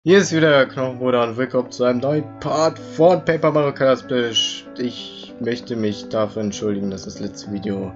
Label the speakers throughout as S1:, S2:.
S1: Hier ist wieder der Knochenbruder und willkommen zu einem neuen Part von Paper Mario Kart Splash. Ich möchte mich dafür entschuldigen, dass das letzte Video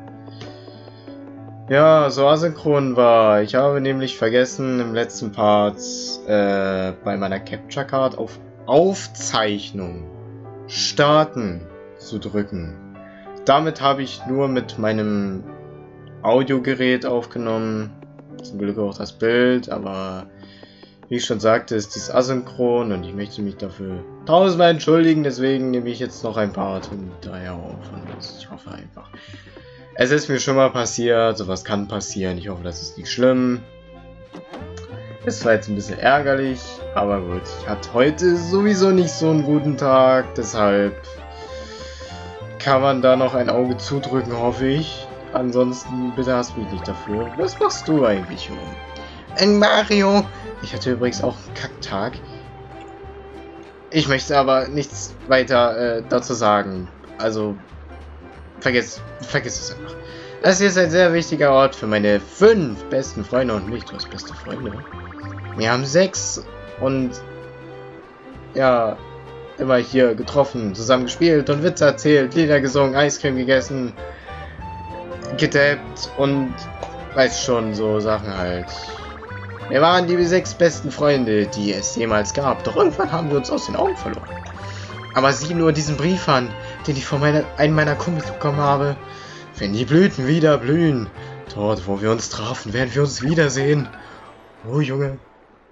S1: so asynchron war. Ich habe nämlich vergessen, im letzten Part bei meiner Capture Card auf Aufzeichnung starten zu drücken. Damit habe ich nur mit meinem Audiogerät aufgenommen. Zum Glück auch das Bild, aber wie ich schon sagte, ist dies asynchron und ich möchte mich dafür tausendmal entschuldigen, deswegen nehme ich jetzt noch ein Part hinterher auf und ich hoffe einfach. Es ist mir schon mal passiert, sowas kann passieren, ich hoffe, das ist nicht schlimm. Ist zwar jetzt ein bisschen ärgerlich, aber gut, ich hatte heute sowieso nicht so einen guten Tag, deshalb kann man da noch ein Auge zudrücken, hoffe ich. Ansonsten bitte hasst mich nicht dafür. Was machst du eigentlich, Junge? Mario! Ich hatte übrigens auch einen Kacktag. Ich möchte aber nichts weiter dazu sagen. Also, vergiss es einfach. Das hier ist ein sehr wichtiger Ort für meine 5 besten Freunde und mich. Du hast beste Freunde. Wir haben 6 und ja, immer hier getroffen, zusammen gespielt und Witze erzählt, Lieder gesungen, Eiscreme gegessen, gedappt und weiß schon, so Sachen halt. Wir waren die 6 besten Freunde, die es jemals gab, doch irgendwann haben wir uns aus den Augen verloren. Aber sieh nur diesen Brief an, den ich von einem meiner Kumpels bekommen habe. Wenn die Blüten wieder blühen, dort wo wir uns trafen, werden wir uns wiedersehen. Oh Junge.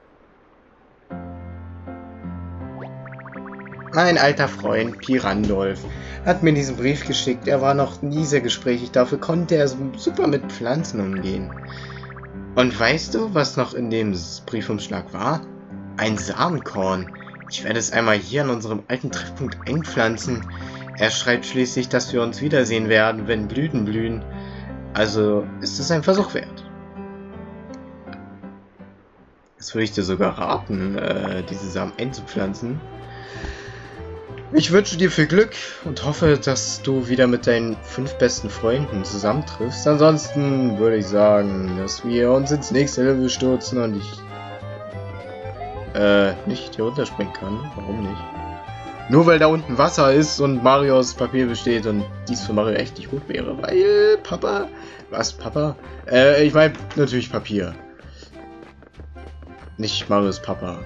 S1: Mein alter Freund Pirandolf hat mir diesen Brief geschickt. Er war noch nie sehr gesprächig, dafür konnte er super mit Pflanzen umgehen. Und weißt du, was noch in dem Briefumschlag war? Ein Samenkorn. Ich werde es einmal hier an unserem alten Treffpunkt einpflanzen. Er schreibt schließlich, dass wir uns wiedersehen werden, wenn Blüten blühen. Also ist es ein Versuch wert. Das würde ich dir sogar raten, diese Samen einzupflanzen. Ich wünsche dir viel Glück und hoffe, dass du wieder mit deinen 5 besten Freunden zusammentriffst. Ansonsten würde ich sagen, dass wir uns ins nächste Level stürzen und ich nicht hier runterspringen kann. Warum nicht? Nur weil da unten Wasser ist und Mario aus Papier besteht und dies für Mario echt nicht gut wäre. Weil Papa... Was, Papa? Ich meine natürlich Papier. Nicht Marios Papa.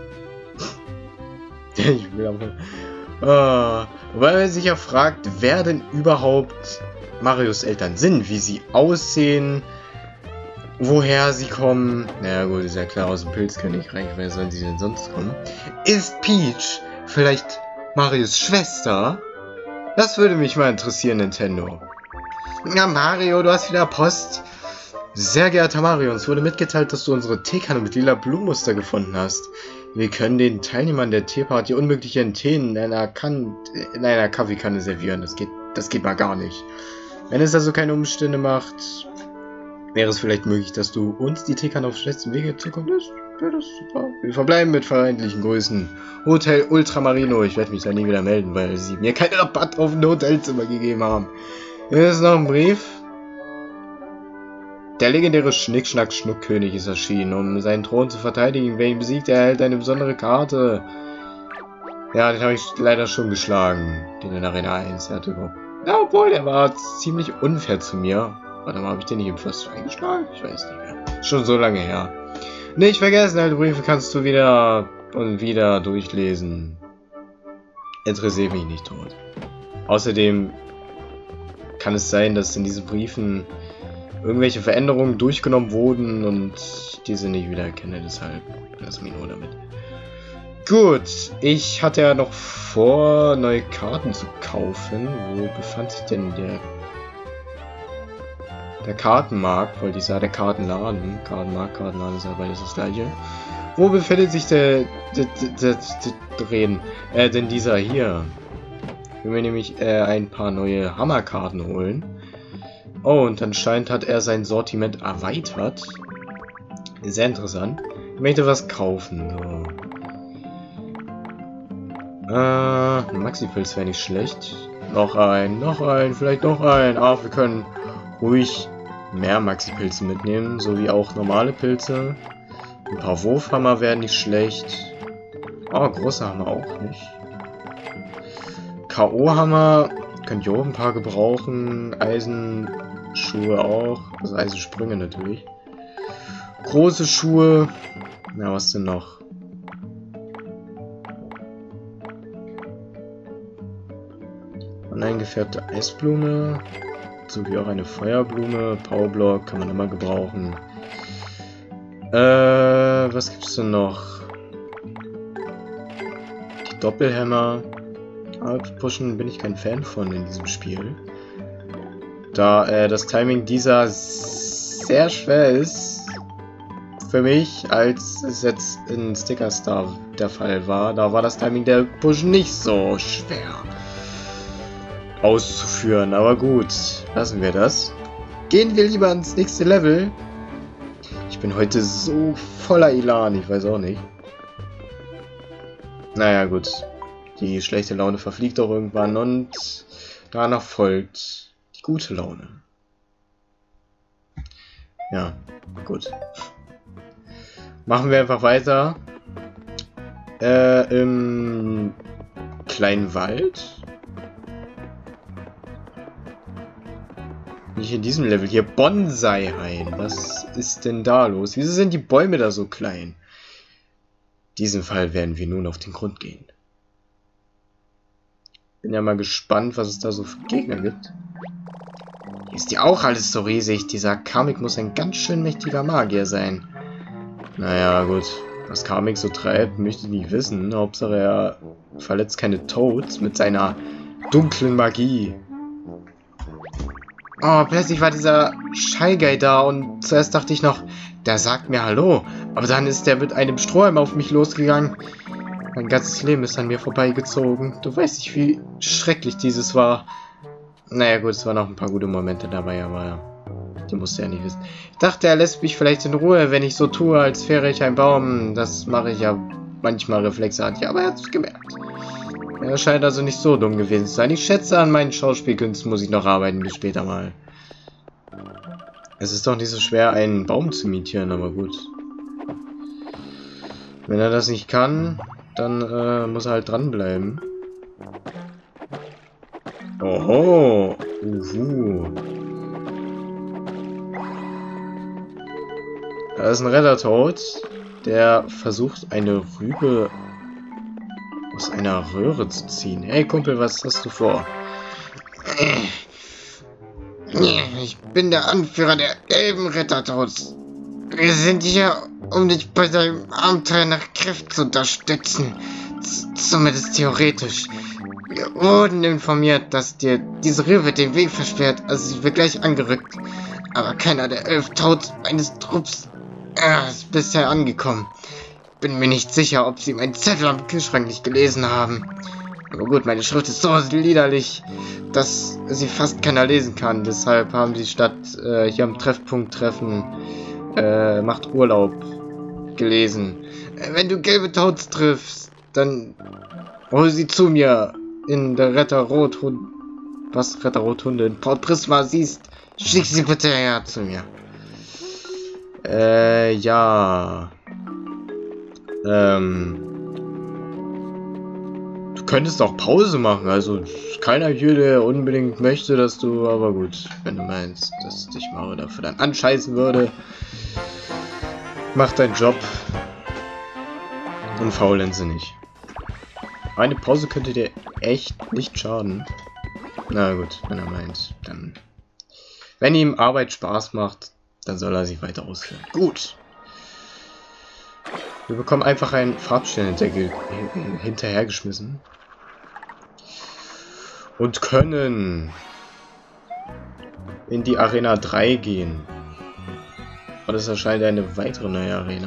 S1: Ich will aber... weil man sich ja fragt, wer denn überhaupt Marios Eltern sind, wie sie aussehen, woher sie kommen. Naja gut, ist ja klar, aus dem Pilzkönigreich, wer sollen sie denn sonst kommen? Ist Peach vielleicht Marios Schwester? Das würde mich mal interessieren, Nintendo. Ja, Mario, du hast wieder Post. Sehr geehrter Mario, uns wurde mitgeteilt, dass du unsere Teekanne mit lila Blumenmuster gefunden hast. Wir können den Teilnehmern der Teeparty unmögliche Tee in einer Kaffeekanne servieren. Das geht mal gar nicht. Wenn es also keine Umstände macht, wäre es vielleicht möglich, dass du uns die Teekanne auf schnellstem Wege zukommen lässt. Ja, das ist super. Wir verbleiben mit freundlichen Grüßen. Hotel Ultramarino. Ich werde mich da nie wieder melden, weil sie mir keinen Rabatt auf ein Hotelzimmer gegeben haben. Hier ist noch ein Brief. Der legendäre Schnickschnack-Schnuckkönig ist erschienen, um seinen Thron zu verteidigen. Wer ihn besiegt, erhält eine besondere Karte. Ja, den habe ich leider schon geschlagen. Den in Arena 1. Ja, obwohl, der war ziemlich unfair zu mir. Warte mal, habe ich den nicht im First 2 geschlagen? Ich weiß nicht mehr. Schon so lange her. Nicht vergessen, alte Briefe kannst du wieder und wieder durchlesen. Interessiert mich nicht tot. Außerdem kann es sein, dass in diesen Briefen irgendwelche Veränderungen durchgenommen wurden und ich diese nicht wieder erkenne, deshalb lass mich nur damit. Gut, ich hatte ja noch vor, neue Karten zu kaufen. Wo befand sich denn der Kartenmarkt? Wollte ich sagen, der Kartenladen. Kartenmarkt, ist ja beides das gleiche. Wo befindet sich denn dieser hier? Ich will mir nämlich ein paar neue Hammerkarten holen. Oh, und anscheinend hat er sein Sortiment erweitert. Sehr interessant. Ich möchte was kaufen. So. Ein Maxi-Pilz wäre nicht schlecht. Noch ein, vielleicht noch ein. Ach, wir können ruhig mehr Maxi-Pilze mitnehmen, so wie auch normale Pilze. Ein paar Wurfhammer wären nicht schlecht. Oh, großer Hammer auch nicht. K.O.-Hammer könnt ihr auch ein paar gebrauchen. Eisenschuhe auch. Also Eisensprünge natürlich. Große Schuhe. Na, was denn noch? Uneingefärbte Eisblume. Sowie auch eine Feuerblume. Powerblock kann man immer gebrauchen. Was gibt's denn noch? Die Doppelhammer. Pushen bin ich kein Fan von in diesem Spiel. Da das Timing dieser sehr schwer ist für mich, als es jetzt in Sticker Star der Fall war. Da war das Timing der Push nicht so schwer auszuführen. Aber gut, lassen wir das. Gehen wir lieber ins nächste Level. Ich bin heute so voller Elan, ich weiß auch nicht. Naja, gut. Die schlechte Laune verfliegt auch irgendwann und danach folgt die gute Laune. Ja, gut. Machen wir einfach weiter. Im kleinen Wald. Nicht in diesem Level hier. Bonsai-Hain. Was ist denn da los? Wieso sind die Bäume da so klein? In diesem Fall werden wir nun auf den Grund gehen. Bin ja mal gespannt, was es da so für Gegner gibt. Hier ist ja auch alles so riesig. Dieser Kamek muss ein ganz schön mächtiger Magier sein. Naja, gut. Was Kamek so treibt, möchte ich nicht wissen. Hauptsache er verletzt keine Toads mit seiner dunklen Magie. Oh, plötzlich war dieser Shy Guy da und zuerst dachte ich noch, der sagt mir Hallo. Aber dann ist der mit einem Strohhalm auf mich losgegangen. Mein ganzes Leben ist an mir vorbeigezogen. Du weißt nicht, wie schrecklich dieses war. Naja gut, es waren auch ein paar gute Momente dabei, aber die musste er nicht wissen. Ich dachte, er lässt mich vielleicht in Ruhe, wenn ich so tue, als wäre ich ein Baum. Das mache ich ja manchmal reflexartig, aber er hat es gemerkt. Er scheint also nicht so dumm gewesen zu sein. Ich schätze, an meinen Schauspielkünsten muss ich noch arbeiten, bis später mal. Es ist doch nicht so schwer, einen Baum zu imitieren, aber gut. Wenn er das nicht kann, dann muss er halt dranbleiben. Oho! Da ist ein Reddertoad, der versucht, eine Rübe aus einer Röhre zu ziehen. Hey Kumpel, was hast du vor? Ich bin der Anführer der gelben Reddertoads. Wir sind hier, um dich bei deinem Abenteuer nach Kräften zu unterstützen. Zumindest theoretisch. Wir wurden informiert, dass dir diese Röhre den Weg versperrt, also sind wir gleich angerückt. Aber keiner der 11 Toads meines Trupps ist bisher angekommen. Bin mir nicht sicher, ob sie meinen Zettel am Kühlschrank nicht gelesen haben. Aber gut, meine Schrift ist so liederlich, dass sie fast keiner lesen kann. Deshalb haben sie statt hier am Treffpunkt treffen, macht Urlaub gelesen. Wenn du gelbe Toads triffst, dann hol sie zu mir in der Retterrothunde. Was Retterrothunde in Port Prisma siehst, schick sie bitte her zu mir. Ja. Du könntest auch Pause machen, also keiner hier, der unbedingt möchte, dass du, aber gut, wenn du meinst, dass dich mal dafür dann anscheißen würde, mach deinen Job und faulenze nicht. Eine Pause könnte dir echt nicht schaden. Na gut, wenn er meint, dann, wenn ihm Arbeit Spaß macht, dann soll er sich weiter ausführen. Gut. Wir bekommen einfach einen Farbstern hinterhergeschmissen. Und können in die Arena 3 gehen. Und es erscheint eine weitere neue Arena.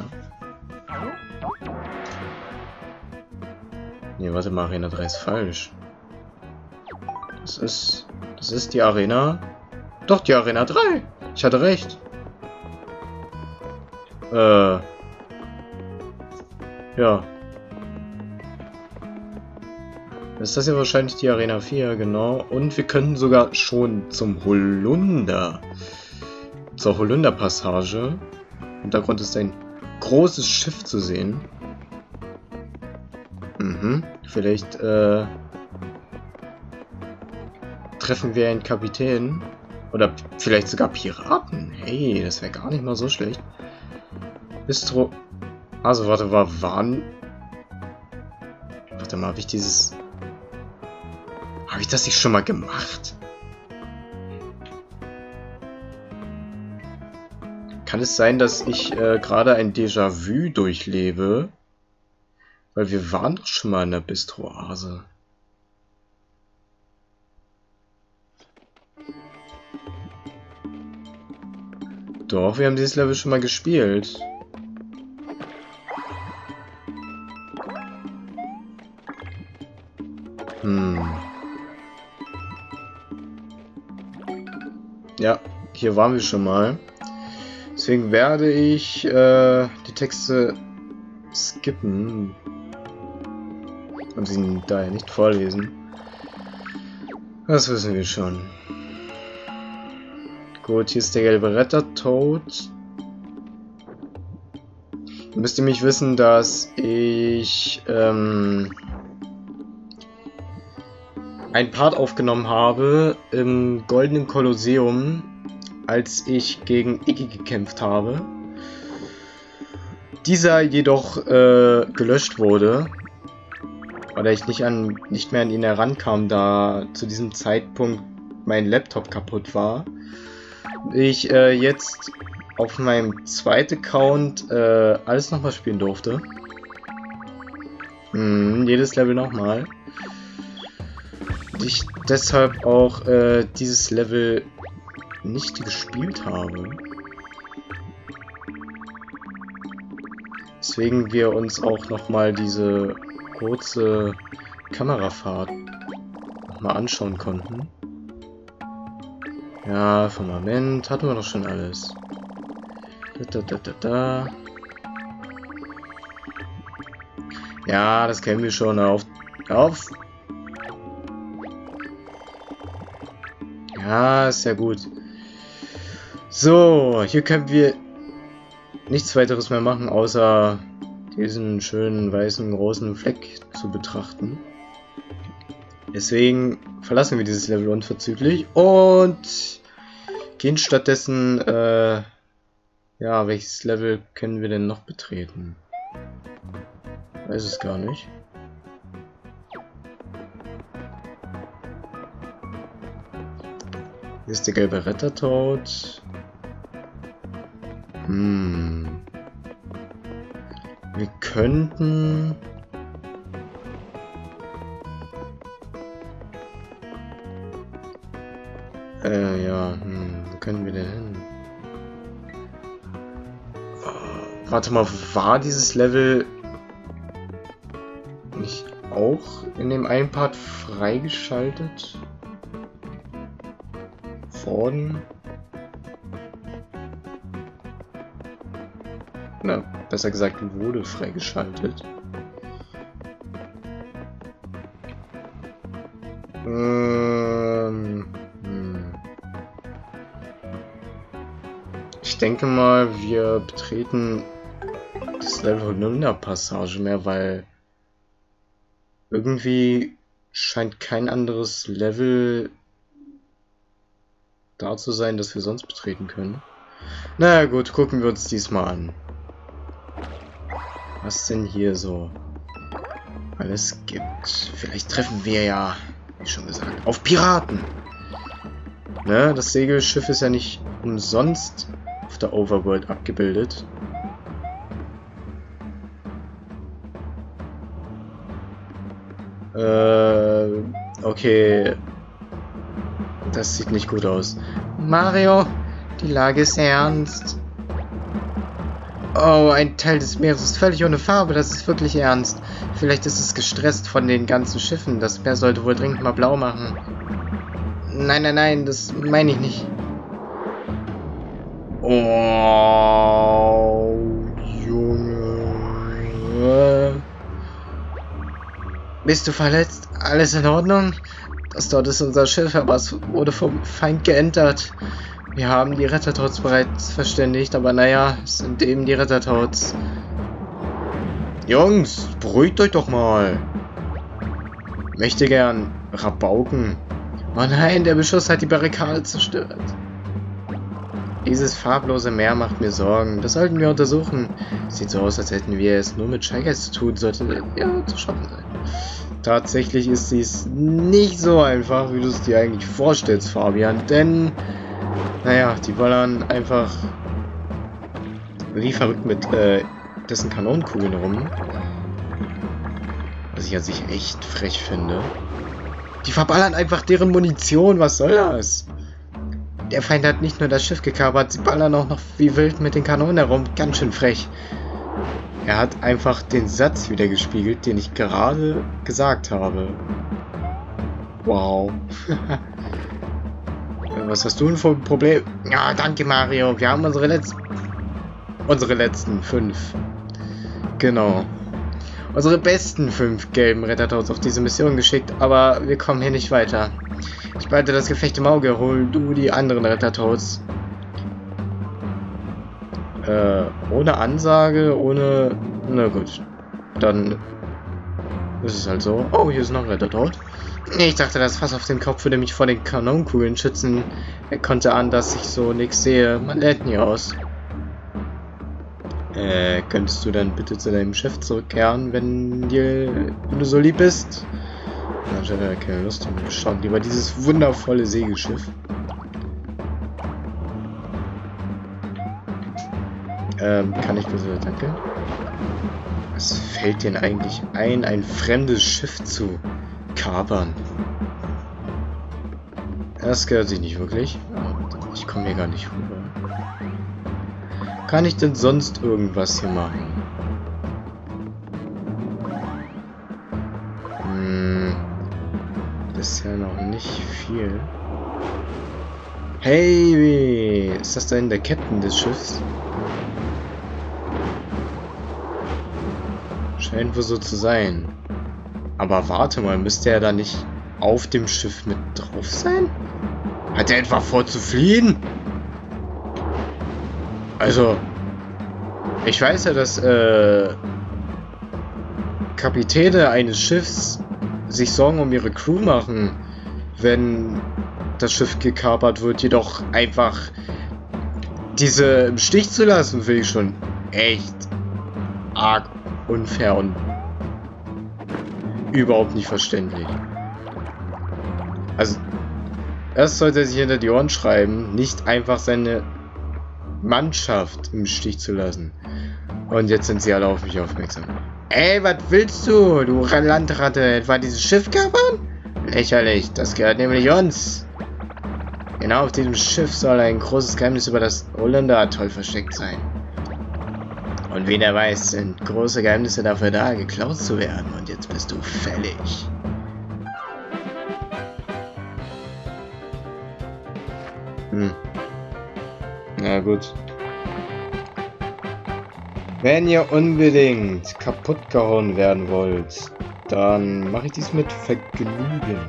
S1: Ne, warte mal, Arena 3 ist falsch. Das ist die Arena. Doch, die Arena 3. Ich hatte recht. Ja. Ist das ja wahrscheinlich die Arena 4, genau. Und wir können sogar schon zum Holunder. Zur Holunder-Passage. Im Hintergrund ist ein großes Schiff zu sehen. Mhm. Vielleicht treffen wir einen Kapitän. Oder vielleicht sogar Piraten. Hey, das wäre gar nicht mal so schlecht. Bistro. Also, warte, waren. Warte mal, habe ich dieses. Habe ich das nicht schon mal gemacht? Kann es sein, dass ich gerade ein Déjà-vu durchlebe? Weil wir waren doch schon mal in der Bistro-Oase. Doch, wir haben dieses Level schon mal gespielt. Ja, hier waren wir schon mal. Deswegen werde ich die Texte skippen und sie daher nicht vorlesen. Das wissen wir schon. Gut, hier ist der gelbe Retter tot. Ihr müsst nämlich wissen, dass ich einen Part aufgenommen habe im Goldenen Kolosseum, als ich gegen Iggy gekämpft habe. Dieser jedoch gelöscht wurde, weil ich nicht mehr an ihn herankam, da zu diesem Zeitpunkt mein Laptop kaputt war. Ich jetzt auf meinem zweiten Account alles nochmal spielen durfte. Jedes Level nochmal. Ich deshalb auch dieses Level nicht gespielt habe. Deswegen wir uns auch nochmal diese kurze Kamerafahrt nochmal anschauen konnten. Ja, Firmament hatten wir doch schon alles. Ja, das kennen wir schon. Auf. Ja, ist ja gut. So, hier können wir nichts weiteres mehr machen, außer diesen schönen weißen großen Fleck zu betrachten. Deswegen verlassen wir dieses Level unverzüglich und gehen stattdessen, ja, welches Level können wir denn noch betreten? Weiß es gar nicht. Hier ist der gelbe Retter tot. Wir könnten... ja, wo können wir denn hin? Warte mal, war dieses Level nicht auch in dem einen Part freigeschaltet worden? Na, besser gesagt, wurde freigeschaltet. Ich denke mal, wir betreten das Level nur in der Passage mehr, weil irgendwie scheint kein anderes Level da zu sein, das wir sonst betreten können. Na gut, gucken wir uns diesmal an. Was denn hier so alles gibt. Vielleicht treffen wir ja, wie schon gesagt, auf Piraten. Ne, das Segelschiff ist ja nicht umsonst auf der Overworld abgebildet. Okay. Das sieht nicht gut aus. Mario, die Lage ist ernst. Oh, ein Teil des Meeres ist völlig ohne Farbe, das ist wirklich ernst. Vielleicht ist es gestresst von den ganzen Schiffen. Das Meer sollte wohl dringend mal blau machen. Nein, nein, nein, das meine ich nicht. Oh, Junge. Bist du verletzt? Alles in Ordnung? Das dort ist unser Schiff, aber es wurde vom Feind geentert. Wir haben die Rettertoads bereits verständigt, aber naja, es sind eben die Rettertoads. Jungs, beruhigt euch doch mal. Möchte gern Rabauken. Oh nein, der Beschuss hat die Barrikade zerstört. Dieses farblose Meer macht mir Sorgen. Das sollten wir untersuchen. Sieht so aus, als hätten wir es nur mit Shy Guys zu tun. Sollte ja zu schaffen sein. Tatsächlich ist dies nicht so einfach, wie du es dir eigentlich vorstellst, Fabian. Denn, naja, die ballern einfach wie verrückt mit dessen Kanonenkugeln rum. Was ich an sich echt frech finde. Die verballern einfach deren Munition. Was soll das? Der Feind hat nicht nur das Schiff gekapert, sie ballern auch noch wie wild mit den Kanonen herum. Ganz schön frech. Er hat einfach den Satz wieder gespiegelt, den ich gerade gesagt habe. Wow. Was hast du denn für ein Problem? Ja, danke Mario. Wir haben unsere letzten 5. Genau. Unsere besten 5 gelben Rettertoads auf diese Mission geschickt, aber wir kommen hier nicht weiter. Ich behalte das Gefecht im Auge, hol du die anderen Rettertoads. Ohne Ansage, ohne... Na gut. Dann ist es halt so. Oh, hier ist noch ein Rettertoad. Ich dachte, das Fass auf dem Kopf würde mich vor den Kanonenkugeln schützen. Er konnte ahnen, dass ich so nichts sehe. Man lernt nie aus. Könntest du dann bitte zu deinem Schiff zurückkehren, wenn du so lieb bist? Ich habe ja keine Lust, wir schauen lieber dieses wundervolle Segelschiff. Kann ich bitte, danke. Was fällt denn eigentlich ein fremdes Schiff zu kapern? Das gehört sich nicht wirklich. Ich komme hier gar nicht rüber. Kann ich denn sonst irgendwas hier machen? Bisher noch nicht viel. Hey, ist das denn der Captain des Schiffs? Scheint wohl so zu sein. Aber warte mal, müsste er da nicht auf dem Schiff mit drauf sein? Hat er etwa vor zu fliehen? Also, ich weiß ja, dass Kapitäne eines Schiffs sich Sorgen um ihre Crew machen, wenn das Schiff gekapert wird, jedoch einfach diese im Stich zu lassen, finde ich schon echt arg unfair und überhaupt nicht verständlich. Also, erst sollte er sich hinter die Ohren schreiben, nicht einfach seine Mannschaft im Stich zu lassen. Und jetzt sind sie alle auf mich aufmerksam. Ey, was willst du, du Landratte? Etwa dieses Schiff kapern? Lächerlich, das gehört nämlich uns. Genau auf diesem Schiff soll ein großes Geheimnis über das Holländer-Atoll versteckt sein. Und wen er weiß, sind große Geheimnisse dafür da, geklaut zu werden. Und jetzt bist du fällig. Na gut. Wenn ihr unbedingt kaputt gehauen werden wollt, dann mache ich dies mit Vergnügen.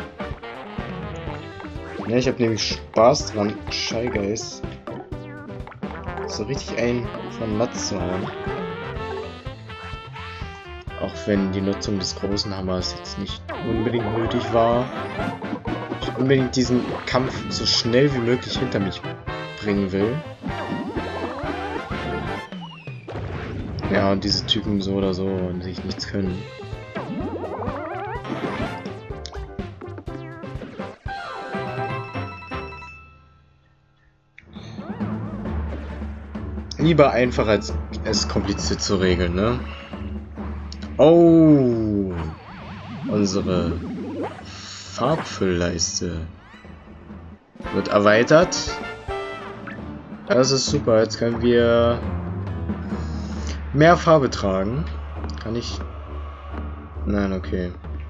S1: Ja, ich habe nämlich Spaß dran, Shy Guys so richtig einen von Latz zu hauen. Auch wenn die Nutzung des großen Hammers jetzt nicht unbedingt nötig war. Ich unbedingt diesen Kampf so schnell wie möglich hinter mich bringen will. Ja, und diese Typen so oder so an sich nichts können. Lieber einfach, als es kompliziert zu regeln, ne? Oh! Unsere Farbfüllleiste wird erweitert. Das ist super, jetzt können wir mehr Farbe tragen. Kann ich... Nein, okay.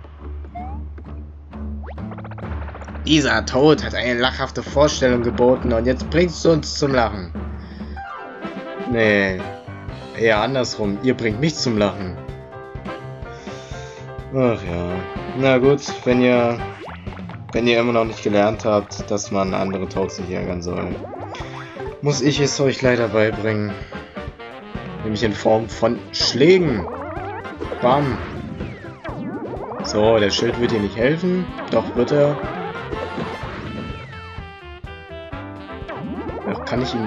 S1: Dieser Tod hat eine lachhafte Vorstellung geboten und jetzt bringst du uns zum Lachen. Nee, eher andersrum. Ihr bringt mich zum Lachen. Ach ja. Na gut, wenn ihr immer noch nicht gelernt habt, dass man andere Toads nicht ärgern soll, muss ich es euch leider beibringen. Nämlich in Form von Schlägen. Bam. So, der Schild wird dir nicht helfen. Doch, wird er. Ach, kann ich ihn...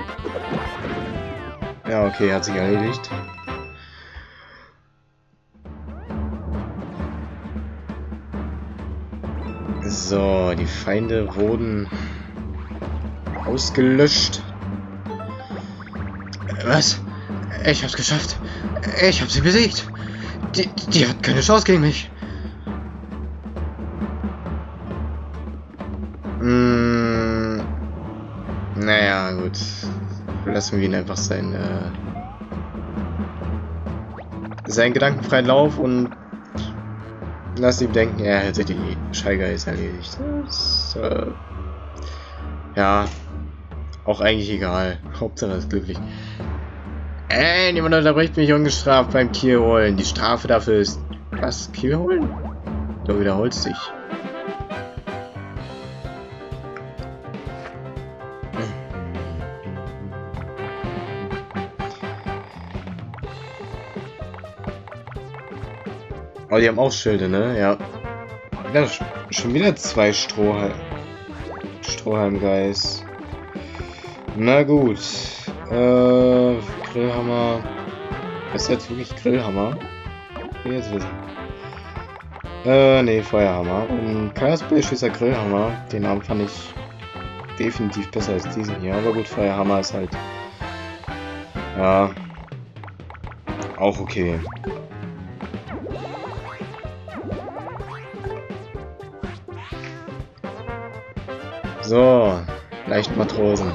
S1: Ja, okay, hat sich erledigt. So, die Feinde wurden ausgelöscht. Was? Ich hab's geschafft. Ich hab sie besiegt. Die hat keine Chance gegen mich. Naja, gut. Lassen wir ihn einfach seinen gedankenfreien Lauf und lassen ihm denken, er hätte die Shy Guys erledigt. Das, ja, auch eigentlich egal. Hauptsache er ist glücklich. Niemand unterbricht mich ungestraft beim Kiel holen. Die Strafe dafür ist... Was? Kiel holen? Du wiederholst dich. Oh, die haben auch Schilde, ne? Ja. Ja, schon wieder 2 Strohhalmgeist. Na gut. Grillhammer. Ist jetzt wirklich Grillhammer? Ich will jetzt wissen. Nee, Feuerhammer. Und Chaosballschützer Grillhammer. Den Namen fand ich definitiv besser als diesen hier. Aber gut, Feuerhammer ist halt... Ja. Auch okay. So, leicht Matrosen.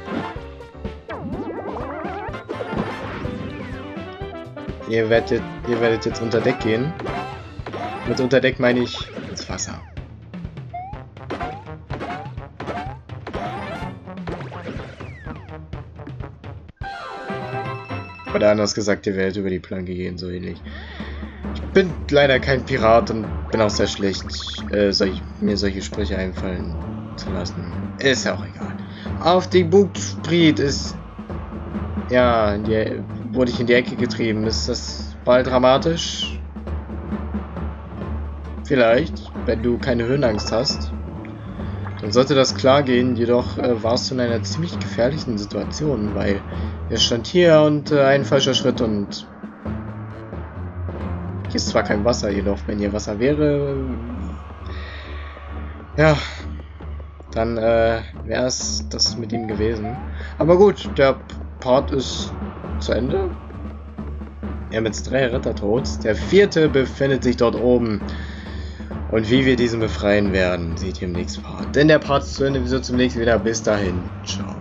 S1: Ihr werdet jetzt unter Deck gehen. Mit unter Deck meine ich ins Wasser. Oder anders gesagt, ihr werdet über die Planke gehen, so ähnlich. Ich bin leider kein Pirat und bin auch sehr schlecht, mir solche Sprüche einfallen zu lassen. Ist ja auch egal. Auf die Bugspriet ist... Ja, wurde ich in die Ecke getrieben. Ist das bald dramatisch? Vielleicht, wenn du keine Höhenangst hast. Dann sollte das klar gehen, jedoch warst du in einer ziemlich gefährlichen Situation, weil er stand hier und ein falscher Schritt und... Hier ist zwar kein Wasser, jedoch wenn hier Wasser wäre... Ja... Dann wäre es das mit ihm gewesen. Aber gut, der Part ist zu Ende. Wir haben jetzt 3 Ritter tot. Der 4. befindet sich dort oben. Und wie wir diesen befreien werden, seht ihr im nächsten Part. Denn der Part ist zu Ende, wir sehen uns zum nächsten wieder. Bis dahin. Ciao.